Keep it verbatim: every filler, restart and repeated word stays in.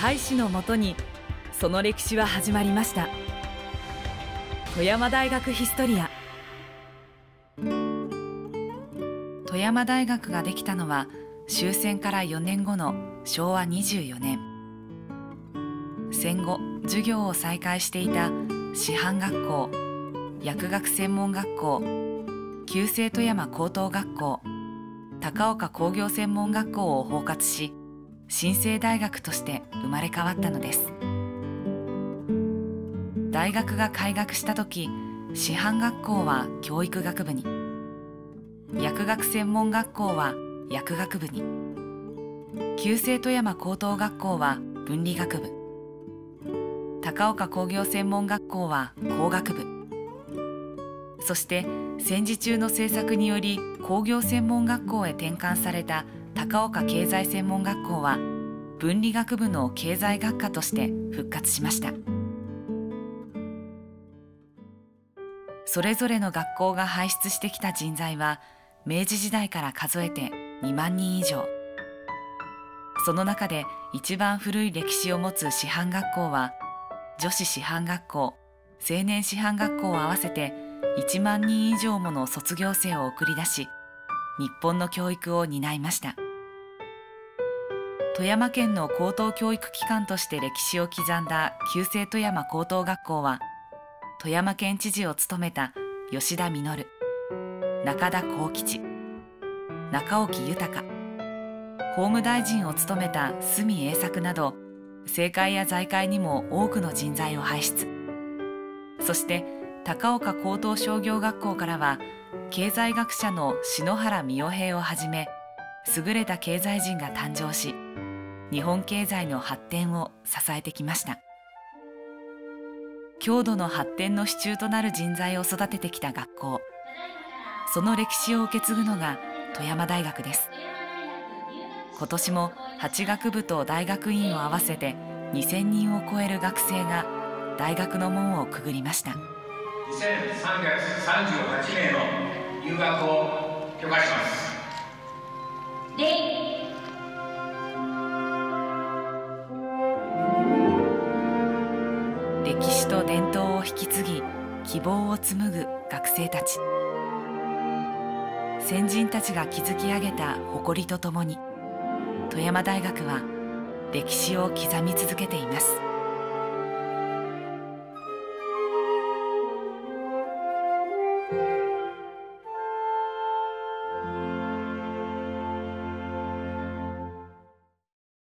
大使のもとにその歴史は始まりました。富山大学ヒストリア。 富山大学ができたのは終戦からよねんごのしょうわにじゅうよねん。戦後授業を再開していた師範学校、薬学専門学校、旧制富山高等学校、高岡工業専門学校を包括し、新生大学として生まれ変わったのです。大学が開学した時、師範学校は教育学部に、薬学専門学校は薬学部に、旧制富山高等学校は文理学部、高岡工業専門学校は工学部、そして戦時中の政策により工業専門学校へ転換された高岡経済専門学校は文理学部の経済学科として復活しました。それぞれの学校が輩出してきた人材は明治時代から数えてにまんにん以上。その中で一番古い歴史を持つ師範学校は女子師範学校、青年師範学校を合わせていちまんにん以上もの卒業生を送り出し、日本の教育を担いました。富山県の高等教育機関として歴史を刻んだ旧制富山高等学校は、富山県知事を務めた吉田稔、中田幸吉、中沖豊、法務大臣を務めた住栄作など、政界や財界にも多くの人材を輩出。そして高岡高等商業学校からは経済学者の篠原実生平をはじめ優れた経済人が誕生し、日本経済の発展を支えてきました。郷土の発展の支柱となる人材を育ててきた学校、その歴史を受け継ぐのが富山大学です。今年もはち学部と大学院を合わせてにせんにんを超える学生が大学の門をくぐりました。 にせんさんびゃくさんじゅうはちめいの入学を許可します。 歴史と伝統を引き継ぎ、希望を紡ぐ学生たち。先人たちが築き上げた誇りとともに、富山大学は歴史を刻み続けています。